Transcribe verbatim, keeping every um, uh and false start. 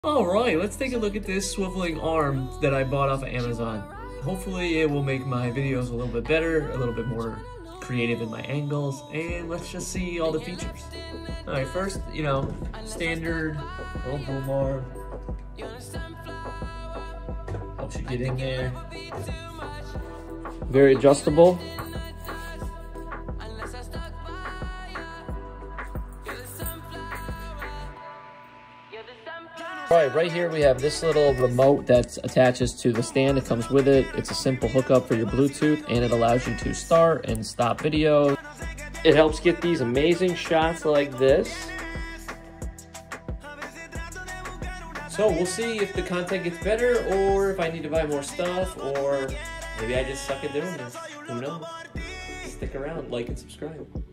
Alright, let's take a look at this swiveling arm that I bought off of Amazon. Hopefully it will make my videos a little bit better, a little bit more creative in my angles, and let's just see all the features. Alright, first, you know, standard little boom arm. Helps you get in there. Very adjustable. Alright, right here we have this little remote that attaches to the stand that comes with it. It's a simple hookup for your Bluetooth, and it allows you to start and stop video. It helps get these amazing shots like this. So we'll see if the content gets better, or if I need to buy more stuff, or maybe I just suck at doing this. Who knows? Stick around, like and subscribe.